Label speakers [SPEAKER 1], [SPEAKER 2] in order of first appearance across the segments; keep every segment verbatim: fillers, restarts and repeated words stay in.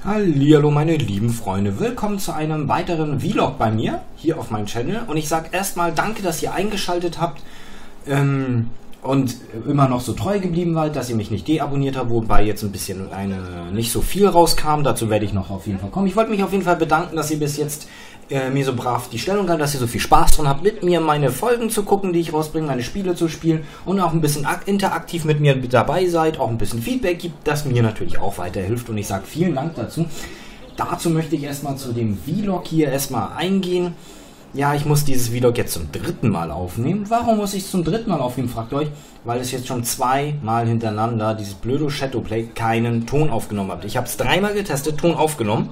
[SPEAKER 1] Hallihallo meine lieben Freunde, willkommen zu einem weiteren Vlog bei mir, hier auf meinem Channel. Und ich sage erstmal danke, dass ihr eingeschaltet habt ähm, und immer noch so treu geblieben seid, dass ihr mich nicht deabonniert habt, wobei jetzt ein bisschen eine, nicht so viel rauskam. Dazu werde ich noch auf jeden Fall kommen. Ich wollte mich auf jeden Fall bedanken, dass ihr bis jetzt äh, mir so brav die Stellung habt, dass ihr so viel Spaß dran habt, mit mir meine Folgen zu gucken, die ich rausbringe, meine Spiele zu spielen und auch ein bisschen interaktiv mit mir dabei seid, auch ein bisschen Feedback gibt, das mir natürlich auch weiterhilft. Und ich sage vielen Dank dazu. Dazu möchte ich erstmal zu dem Vlog hier erstmal eingehen. Ja, ich muss dieses Vlog jetzt zum dritten Mal aufnehmen. Warum muss ich es zum dritten Mal aufnehmen, fragt euch? Weil es jetzt schon zweimal hintereinander, dieses blöde Shadowplay, keinen Ton aufgenommen hat. Ich habe es dreimal getestet, Ton aufgenommen.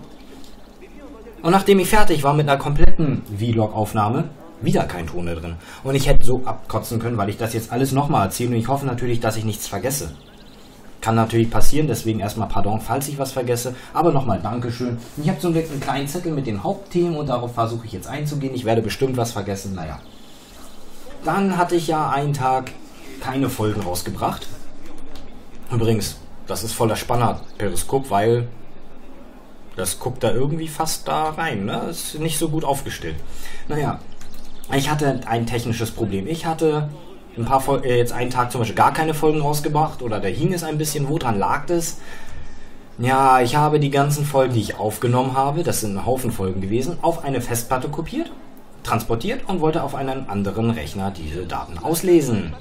[SPEAKER 1] Und nachdem ich fertig war mit einer kompletten Vlog-Aufnahme, wieder kein Ton mehr drin. Und ich hätte so abkotzen können, weil ich das jetzt alles nochmal erzähle. Und ich hoffe natürlich, dass ich nichts vergesse. Kann natürlich passieren, deswegen erstmal Pardon, falls ich was vergesse. Aber nochmal Dankeschön. Ich habe zum Glück einen kleinen Zettel mit den Hauptthemen und darauf versuche ich jetzt einzugehen. Ich werde bestimmt was vergessen, naja. Dann hatte ich ja einen Tag keine Folgen rausgebracht. Übrigens, das ist voller Spanner, Periskop, weil das guckt da irgendwie fast da rein, ne? Ist nicht so gut aufgestellt. Naja, ich hatte ein technisches Problem. Ich hatte ein paar Fol äh, jetzt einen Tag zum Beispiel gar keine Folgen rausgebracht oder da hing es ein bisschen. Woran lag das? Ja, ich habe die ganzen Folgen, die ich aufgenommen habe, das sind ein Haufen Folgen gewesen, auf eine Festplatte kopiert, transportiert und wollte auf einen anderen Rechner diese Daten auslesen.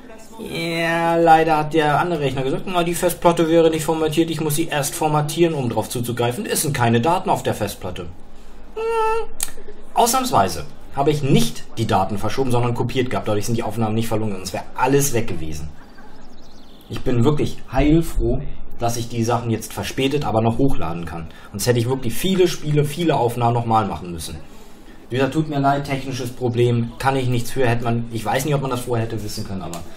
[SPEAKER 1] Ja, leider hat der andere Rechner gesagt, na, die Festplatte wäre nicht formatiert, ich muss sie erst formatieren, um drauf zuzugreifen. Es sind keine Daten auf der Festplatte. Hm, ausnahmsweise habe ich nicht die Daten verschoben, sondern kopiert gehabt. Dadurch sind die Aufnahmen nicht verloren, sonst wäre alles weg gewesen. Ich bin wirklich heilfroh, dass ich die Sachen jetzt verspätet, aber noch hochladen kann. Sonst hätte ich wirklich viele Spiele, viele Aufnahmen nochmal machen müssen. Wie gesagt, tut mir leid, technisches Problem, kann ich nichts für, hätte man, ich weiß nicht, ob man das vorher hätte wissen können, aber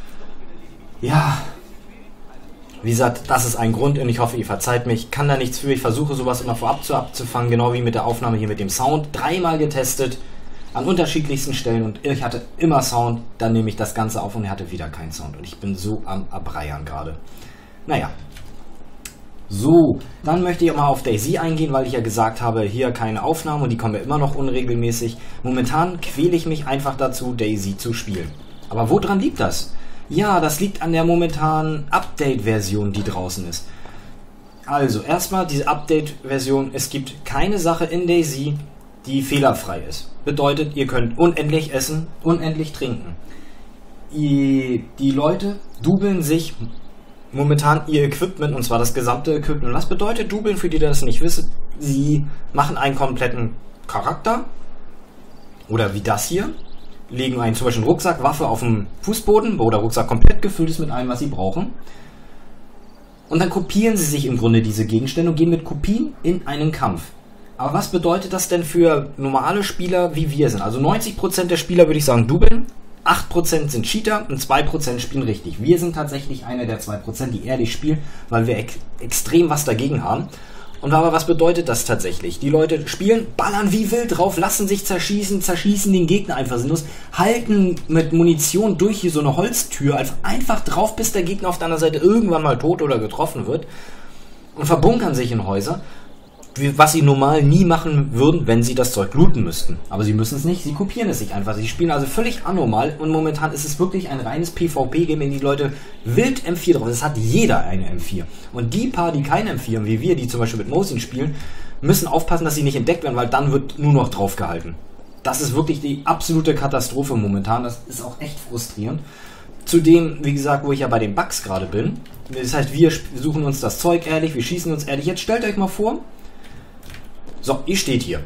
[SPEAKER 1] ja, wie gesagt, das ist ein Grund und ich hoffe, ihr verzeiht mich. Kann da nichts für. Ich versuche sowas immer vorab zu abzufangen, genau wie mit der Aufnahme hier mit dem Sound. Dreimal getestet, an unterschiedlichsten Stellen und ich hatte immer Sound. Dann nehme ich das Ganze auf und er hatte wieder keinen Sound. Und ich bin so am Abreiern gerade. Naja. So, dann möchte ich auch mal auf DayZ eingehen, weil ich ja gesagt habe, hier keine Aufnahmen und die kommen ja immer noch unregelmäßig. Momentan quäle ich mich einfach dazu, DayZ zu spielen. Aber woran liegt das? Ja, das liegt an der momentanen Update-Version, die draußen ist. Also, erstmal diese Update-Version. Es gibt keine Sache in DayZ, die fehlerfrei ist. Bedeutet, ihr könnt unendlich essen, unendlich trinken. Die, die Leute dubeln sich momentan ihr Equipment, und zwar das gesamte Equipment. Was bedeutet dubeln, für die, die das nicht wissen? Sie machen einen kompletten Charakter, oder wie das hier, legen einen zum Beispiel einen Rucksack, Waffe auf dem Fußboden, wo der Rucksack komplett gefüllt ist mit allem, was sie brauchen. Und dann kopieren sie sich im Grunde diese Gegenstände und gehen mit Kopien in einen Kampf. Aber was bedeutet das denn für normale Spieler, wie wir sind? Also neunzig Prozent der Spieler, würde ich sagen, dubeln, acht Prozent sind Cheater und zwei Prozent spielen richtig. Wir sind tatsächlich einer der zwei Prozent, die ehrlich spielen, weil wir ex extrem was dagegen haben. Und aber was bedeutet das tatsächlich? Die Leute spielen, ballern wie wild drauf, lassen sich zerschießen, zerschießen den Gegner einfach sinnlos, halten mit Munition durch hier so eine Holztür einfach, einfach drauf, bis der Gegner auf der anderen Seite irgendwann mal tot oder getroffen wird und verbunkern sich in Häuser, was sie normal nie machen würden, wenn sie das Zeug looten müssten. Aber sie müssen es nicht, sie kopieren es sich einfach. Sie spielen also völlig anormal und momentan ist es wirklich ein reines PvP-Game, in die Leute wild M vier drauf. Es hat jeder eine M vier. Und die paar, die keine M vier haben, wie wir, die zum Beispiel mit Mosin spielen, müssen aufpassen, dass sie nicht entdeckt werden, weil dann wird nur noch drauf gehalten. Das ist wirklich die absolute Katastrophe momentan. Das ist auch echt frustrierend. Zudem, wie gesagt, wo ich ja bei den Bugs gerade bin. Das heißt, wir suchen uns das Zeug ehrlich, wir schießen uns ehrlich. Jetzt stellt euch mal vor, so, ihr steht hier.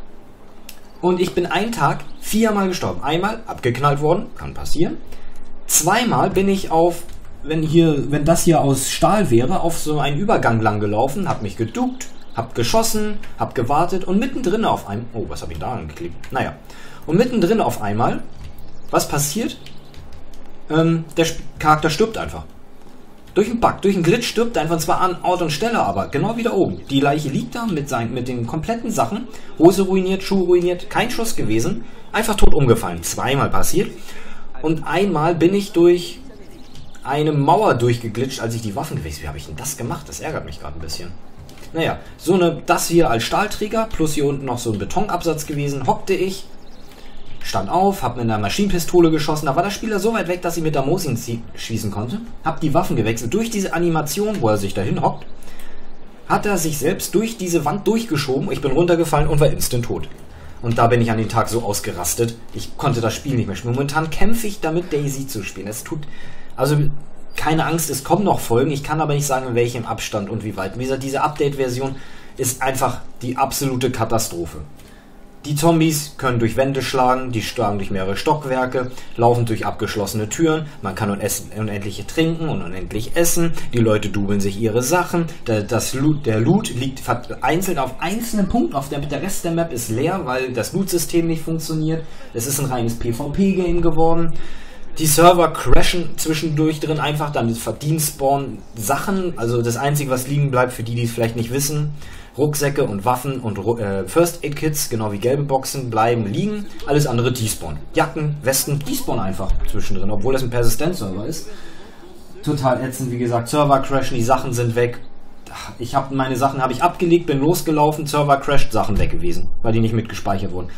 [SPEAKER 1] Und ich bin einen Tag viermal gestorben. Einmal abgeknallt worden, kann passieren. Zweimal bin ich auf, wenn hier, wenn das hier aus Stahl wäre, auf so einen Übergang lang gelaufen, hab mich geduckt, hab geschossen, hab gewartet und mittendrin auf einem, oh, was habe ich da angeklickt? Naja, und mittendrin auf einmal, was passiert? Ähm, der Charakter stirbt einfach. Durch einen Bug, durch einen Glitch stirbt er einfach, zwar an Ort und Stelle, aber genau wieder oben. Die Leiche liegt da mit, seinen, mit den kompletten Sachen. Hose ruiniert, Schuh ruiniert, kein Schuss gewesen. Einfach tot umgefallen. Zweimal passiert. Und einmal bin ich durch eine Mauer durchgeglitscht, als ich die Waffen gewesen bin. Wie habe ich denn das gemacht? Das ärgert mich gerade ein bisschen. Naja, so eine, das hier als Stahlträger, plus hier unten noch so ein Betonabsatz gewesen, hockte ich, stand auf, hab mit einer Maschinenpistole geschossen, da war der Spieler so weit weg, dass ich mit der Mosin schießen konnte, hab die Waffen gewechselt, durch diese Animation, wo er sich dahin hockt, hat er sich selbst durch diese Wand durchgeschoben, ich bin runtergefallen und war instant tot. Und da bin ich an den Tag so ausgerastet, ich konnte das Spiel nicht mehr spielen. Momentan kämpfe ich damit, DayZ zu spielen. Es tut, also keine Angst, es kommen noch Folgen, ich kann aber nicht sagen, in welchem Abstand und wie weit. Wie gesagt, diese Update-Version ist einfach die absolute Katastrophe. Die Zombies können durch Wände schlagen, die schlagen durch mehrere Stockwerke, laufen durch abgeschlossene Türen, man kann unendlich trinken und unendlich essen, die Leute dubeln sich ihre Sachen, der, das Loot, der Loot liegt vereinzelt auf einzelnen Punkten, auf der, der Rest der Map ist leer, weil das Loot-System nicht funktioniert, es ist ein reines PvP-Game geworden. Die Server crashen zwischendurch drin einfach, dann verdienen Spawn Sachen, also das Einzige, was liegen bleibt, für die, die es vielleicht nicht wissen, Rucksäcke und Waffen und äh, First Aid Kits, genau wie gelbe Boxen, bleiben liegen. Alles andere despawn. Jacken, Westen, despawn einfach zwischendrin, obwohl das ein Persistent-Server ist. Total ätzend, wie gesagt, Server crashen, die Sachen sind weg. Ich habe meine Sachen habe ich abgelegt, bin losgelaufen, Server crasht, Sachen weg gewesen, weil die nicht mitgespeichert wurden.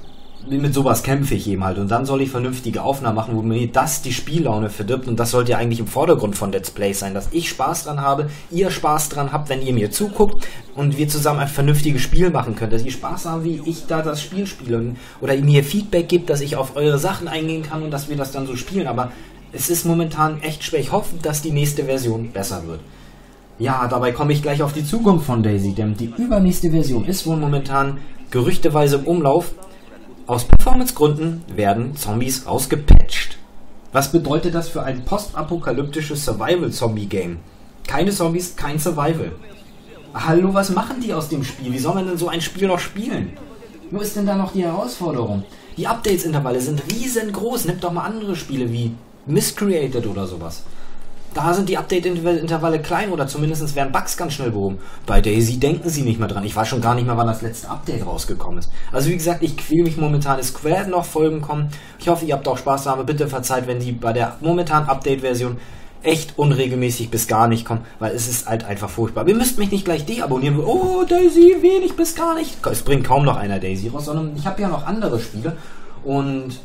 [SPEAKER 1] Mit sowas kämpfe ich eben halt und dann soll ich vernünftige Aufnahmen machen, wo mir das die Spiellaune verdirbt und das sollte ja eigentlich im Vordergrund von Let's Play sein, dass ich Spaß dran habe, ihr Spaß dran habt, wenn ihr mir zuguckt und wir zusammen ein vernünftiges Spiel machen könnt, dass ihr Spaß habt, wie ich da das Spiel spiele oder ihr mir Feedback gibt, dass ich auf eure Sachen eingehen kann und dass wir das dann so spielen, aber es ist momentan echt schwer. Ich hoffe, dass die nächste Version besser wird. Ja, dabei komme ich gleich auf die Zukunft von DayZ, denn die übernächste Version ist wohl momentan gerüchteweise im Umlauf. Aus Performance-Gründen werden Zombies ausgepatcht. Was bedeutet das für ein postapokalyptisches Survival-Zombie-Game? Keine Zombies, kein Survival. Hallo, was machen die aus dem Spiel? Wie soll man denn so ein Spiel noch spielen? Wo ist denn da noch die Herausforderung? Die Updates-Intervalle sind riesengroß. Nimmt doch mal andere Spiele wie Miscreated oder sowas. Da sind die Update-Intervalle klein oder zumindest werden Bugs ganz schnell behoben. Bei DayZ denken sie nicht mehr dran. Ich weiß schon gar nicht mehr, wann das letzte Update rausgekommen ist. Also wie gesagt, ich quäle mich momentan. Es werden noch Folgen kommen. Ich hoffe, ihr habt auch Spaß daran. Bitte verzeiht, wenn die bei der momentanen Update-Version echt unregelmäßig bis gar nicht kommen, weil es ist halt einfach furchtbar. Ihr müsst mich nicht gleich deabonnieren. Oh, DayZ, wenig bis gar nicht. Es bringt kaum noch einer DayZ raus, sondern ich habe ja noch andere Spiele und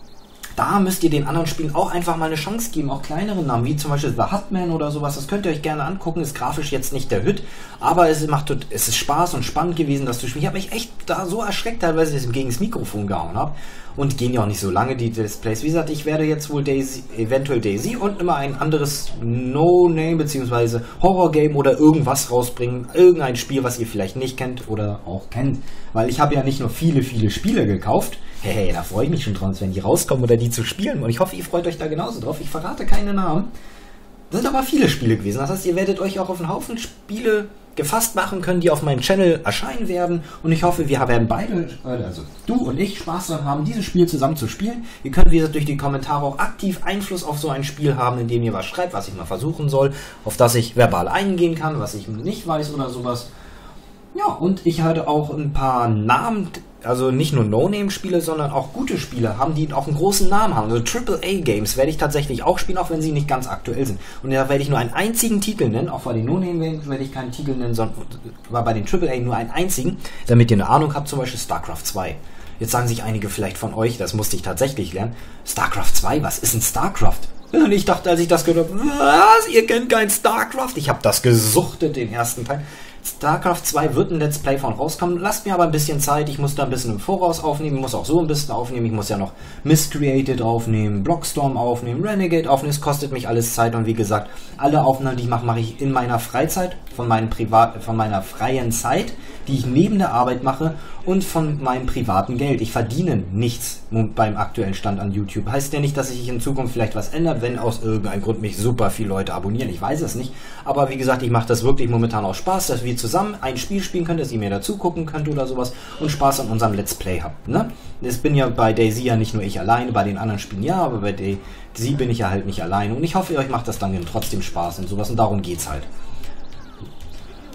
[SPEAKER 1] da müsst ihr den anderen Spielen auch einfach mal eine Chance geben, auch kleinere Namen, wie zum Beispiel The Hutman oder sowas, das könnt ihr euch gerne angucken, ist grafisch jetzt nicht der Hit, aber es macht, es ist Spaß und spannend gewesen, das zu spielen. Ich habe mich echt da so erschreckt teilweise, dass ich gegen das Mikrofon gehauen habe und gehen ja auch nicht so lange, die Displays. Wie gesagt, ich werde jetzt wohl DayZ, eventuell DayZ und immer ein anderes No-Name bzw. Horror-Game oder irgendwas rausbringen, irgendein Spiel, was ihr vielleicht nicht kennt oder auch kennt, weil ich habe ja nicht nur viele, viele Spiele gekauft. Hey, da freue ich mich schon drauf, wenn die rauskommen oder die zu spielen. Und ich hoffe, ihr freut euch da genauso drauf. Ich verrate keine Namen. Das sind aber viele Spiele gewesen. Das heißt, ihr werdet euch auch auf einen Haufen Spiele gefasst machen können, die auf meinem Channel erscheinen werden. Und ich hoffe, wir werden beide, also du und ich, Spaß daran haben, dieses Spiel zusammen zu spielen. Ihr könnt, wie gesagt, durch die Kommentare auch aktiv Einfluss auf so ein Spiel haben, indem ihr was schreibt, was ich mal versuchen soll, auf das ich verbal eingehen kann, was ich nicht weiß oder sowas. Ja, und ich hatte auch ein paar Namen, also nicht nur No-Name-Spiele, sondern auch gute Spiele haben, die auch einen großen Namen haben. Also Triple A Games werde ich tatsächlich auch spielen, auch wenn sie nicht ganz aktuell sind. Und da werde ich nur einen einzigen Titel nennen, auch bei den No-Name-Games werde ich keinen Titel nennen, sondern war bei den Triple A nur einen einzigen, damit ihr eine Ahnung habt, zum Beispiel StarCraft zwei. Jetzt sagen sich einige vielleicht von euch, das musste ich tatsächlich lernen, StarCraft zwei, was ist ein StarCraft? Und ich dachte, als ich das gehört habe, was, ihr kennt kein StarCraft? Ich habe das gesuchtet, den ersten Teil. StarCraft zwei wird ein Let's Play von rauskommen. Lasst mir aber ein bisschen Zeit. Ich muss da ein bisschen im Voraus aufnehmen. Ich muss auch so ein bisschen aufnehmen. Ich muss ja noch Miscreated aufnehmen, Blockstorm aufnehmen, Renegade aufnehmen. Es kostet mich alles Zeit. Und wie gesagt, alle Aufnahmen, die ich mache, mache ich in meiner Freizeit, von, meinem Privat, von meiner freien Zeit, die ich neben der Arbeit mache und von meinem privaten Geld. Ich verdiene nichts beim aktuellen Stand an YouTube. Heißt ja nicht, dass sich in Zukunft vielleicht was ändert, wenn aus irgendeinem Grund mich super viele Leute abonnieren. Ich weiß es nicht. Aber wie gesagt, ich mache das wirklich momentan auch Spaß, dass wir zusammen ein Spiel spielen können, dass ihr mir dazu gucken könnt oder sowas und Spaß an unserem Let's Play habt. Ne? Es bin ja bei DayZ ja nicht nur ich alleine, bei den anderen Spielen ja, aber bei DayZ bin ich ja halt nicht alleine. Und ich hoffe, euch macht das dann trotzdem Spaß und sowas und darum geht's halt.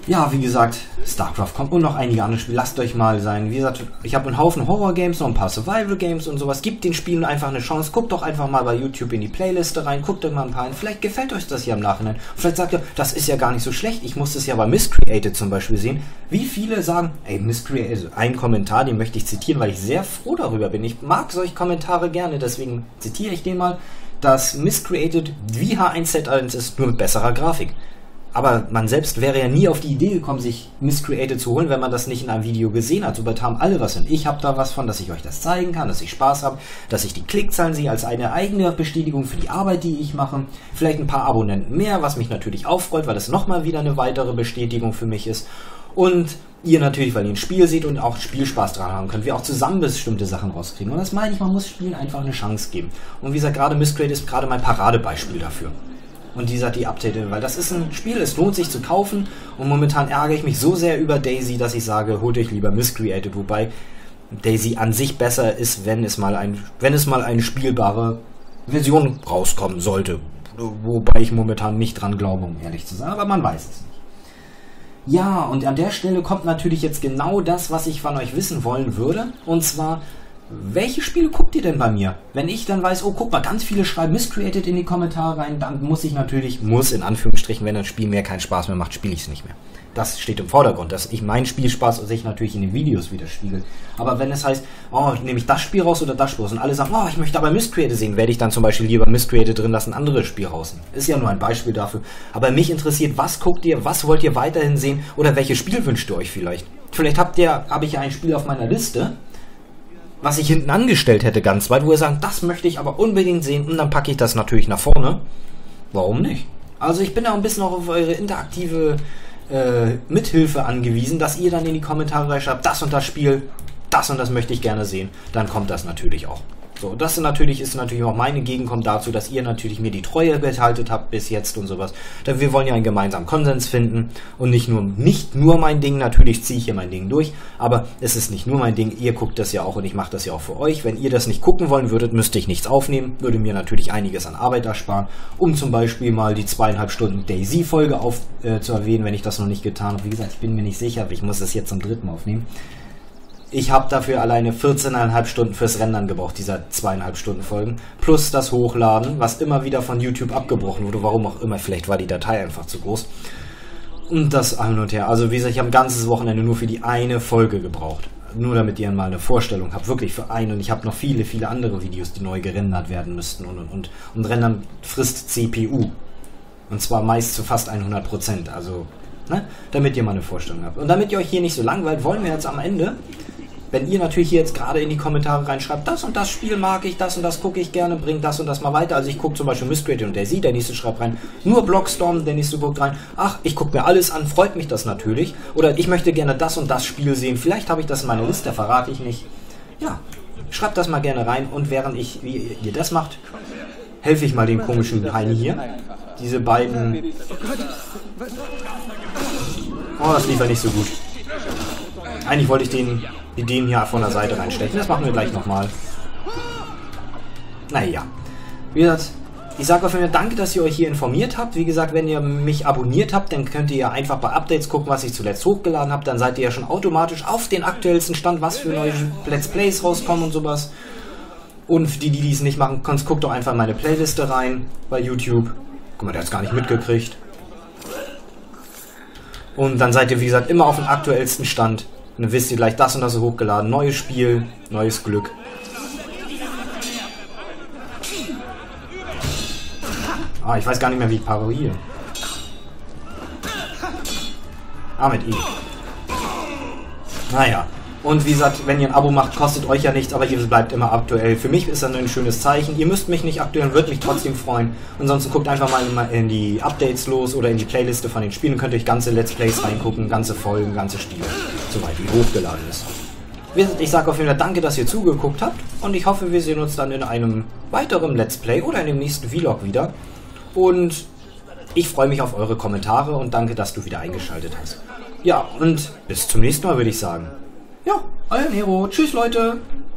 [SPEAKER 1] Ja, wie gesagt, StarCraft kommt und noch einige andere Spiele. Lasst euch mal sein. Wie gesagt, ich habe einen Haufen Horror-Games, noch ein paar Survival-Games und sowas. Gebt den Spielen einfach eine Chance. Guckt doch einfach mal bei YouTube in die Playliste rein. Guckt euch mal ein paar hin. Vielleicht gefällt euch das ja im Nachhinein. Und vielleicht sagt ihr, das ist ja gar nicht so schlecht. Ich muss das ja bei Miscreated zum Beispiel sehen. Wie viele sagen, ey, Miscreated, ein Kommentar, den möchte ich zitieren, weil ich sehr froh darüber bin. Ich mag solche Kommentare gerne, deswegen zitiere ich den mal, dass Miscreated wie H eins Z eins ist, nur mit besserer Grafik. Aber man selbst wäre ja nie auf die Idee gekommen, sich Miscreated zu holen, wenn man das nicht in einem Video gesehen hat. Somit haben alle was und ich habe da was von, dass ich euch das zeigen kann, dass ich Spaß habe, dass ich die Klickzahlen sehe als eine eigene Bestätigung für die Arbeit, die ich mache. Vielleicht ein paar Abonnenten mehr, was mich natürlich auffreut, weil das nochmal wieder eine weitere Bestätigung für mich ist. Und ihr natürlich, weil ihr ein Spiel seht und auch Spielspaß dran haben könnt, wir auch zusammen bestimmte Sachen rauskriegen. Und das meine ich, man muss Spielen einfach eine Chance geben. Und wie gesagt, gerade Miscreated ist gerade mein Paradebeispiel dafür. Und die sagt die Update, weil das ist ein Spiel, es lohnt sich zu kaufen und momentan ärgere ich mich so sehr über Daisy, dass ich sage, holt euch lieber Miscreated, wobei Daisy an sich besser ist, wenn es mal ein, wenn es mal eine spielbare Version rauskommen sollte, wobei ich momentan nicht dran glaube, um ehrlich zu sein, aber man weiß es nicht. Ja, und an der Stelle kommt natürlich jetzt genau das, was ich von euch wissen wollen würde, und zwar, welche Spiele guckt ihr denn bei mir? Wenn ich dann weiß, oh, guck mal, ganz viele schreiben Miscreated in die Kommentare rein, dann muss ich natürlich, muss in Anführungsstrichen, wenn ein Spiel mir keinen Spaß mehr macht, spiele ich es nicht mehr. Das steht im Vordergrund, dass ich meinen Spielspaß sich natürlich in den Videos widerspiegelt. Aber wenn es heißt, oh, nehme ich das Spiel raus oder das Spiel raus und alle sagen, oh, ich möchte aber Miscreated sehen, werde ich dann zum Beispiel lieber Miscreated drin lassen, ein anderes Spiel raus. Ist ja nur ein Beispiel dafür. Aber mich interessiert, was guckt ihr, was wollt ihr weiterhin sehen oder welches Spiel wünscht ihr euch vielleicht? Vielleicht habt ihr, habe ich ja ein Spiel auf meiner Liste, was ich hinten angestellt hätte ganz weit, wo ihr sagt, das möchte ich aber unbedingt sehen und dann packe ich das natürlich nach vorne. Warum nicht? Also ich bin da ein bisschen auch auf eure interaktive äh, Mithilfe angewiesen, dass ihr dann in die Kommentare reinschreibt, das und das Spiel, das und das möchte ich gerne sehen. Dann kommt das natürlich auch. So, das natürlich ist natürlich auch meine Gegenkommt dazu, dass ihr natürlich mir die Treue behaltet habt bis jetzt und sowas. Denn wir wollen ja einen gemeinsamen Konsens finden und nicht nur nicht nur mein Ding, natürlich ziehe ich hier mein Ding durch, aber es ist nicht nur mein Ding, ihr guckt das ja auch und ich mache das ja auch für euch. Wenn ihr das nicht gucken wollen würdet, müsste ich nichts aufnehmen, würde mir natürlich einiges an Arbeit ersparen, um zum Beispiel mal die zweieinhalb Stunden Daisy-Folge auf äh, zu erwähnen, wenn ich das noch nicht getan habe. Wie gesagt, ich bin mir nicht sicher, aber ich muss das jetzt zum dritten Mal aufnehmen. Ich habe dafür alleine vierzehneinhalb Stunden fürs Rendern gebraucht, dieser zweieinhalb Stunden Folgen. Plus das Hochladen, was immer wieder von YouTube abgebrochen wurde, warum auch immer. Vielleicht war die Datei einfach zu groß. Und das hin und her. Also wie gesagt, ich habe ein ganzes Wochenende nur für die eine Folge gebraucht. Nur damit ihr mal eine Vorstellung habt. Wirklich für eine. Und ich habe noch viele, viele andere Videos, die neu gerendert werden müssten. Und, und, und. Und Rendern frisst C P U. Und zwar meist zu fast hundert Prozent. Also, ne? Damit ihr mal eine Vorstellung habt. Und damit ihr euch hier nicht so langweilt, wollen wir jetzt am Ende... Wenn ihr natürlich hier jetzt gerade in die Kommentare reinschreibt, das und das Spiel mag ich, das und das gucke ich gerne, bringt das und das mal weiter. Also ich gucke zum Beispiel Miscreated und Daisy, der nächste schreibt rein, nur Blockstorm, der nächste guckt rein, ach, ich gucke mir alles an, freut mich das natürlich. Oder ich möchte gerne das und das Spiel sehen, vielleicht habe ich das in meiner Liste, verrate ich nicht. Ja, schreibt das mal gerne rein und während ich, wie ihr das macht, helfe ich mal dem komischen Heini hier. Diese beiden... Oh, das lief ja nicht so gut. Eigentlich wollte ich den... den hier von der Seite reinstechen. Das machen wir gleich nochmal. Naja. Wie gesagt, ich sage auf jeden Fall danke, dass ihr euch hier informiert habt. Wie gesagt, wenn ihr mich abonniert habt, dann könnt ihr ja einfach bei Updates gucken, was ich zuletzt hochgeladen habe. Dann seid ihr ja schon automatisch auf den aktuellsten Stand, was für neue Let's Plays rauskommen und sowas. Und für die, die es nicht machen, guckt doch einfach in meine Playliste rein bei YouTube. Guck mal, der hat es gar nicht mitgekriegt. Und dann seid ihr, wie gesagt, immer auf dem aktuellsten Stand. Und dann wisst ihr gleich, das und das ist hochgeladen. Neues Spiel, neues Glück. Ah, ich weiß gar nicht mehr, wie ich parodiere. Ah, mit I. Naja. Und wie gesagt, wenn ihr ein Abo macht, kostet euch ja nichts, aber ihr bleibt immer aktuell. Für mich ist das ein schönes Zeichen. Ihr müsst mich nicht aktuell, würde mich trotzdem freuen. Ansonsten guckt einfach mal in die Updates los oder in die Playliste von den Spielen. Könnt euch ganze Let's Plays reingucken, ganze Folgen, ganze Spiele, soweit wie hochgeladen ist. Ich sage auf jeden Fall danke, dass ihr zugeguckt habt und ich hoffe, wir sehen uns dann in einem weiteren Let's Play oder in dem nächsten Vlog wieder. Und ich freue mich auf eure Kommentare und danke, dass du wieder eingeschaltet hast. Ja, und bis zum nächsten Mal, würde ich sagen. Ja, euer Nero. Tschüss, Leute.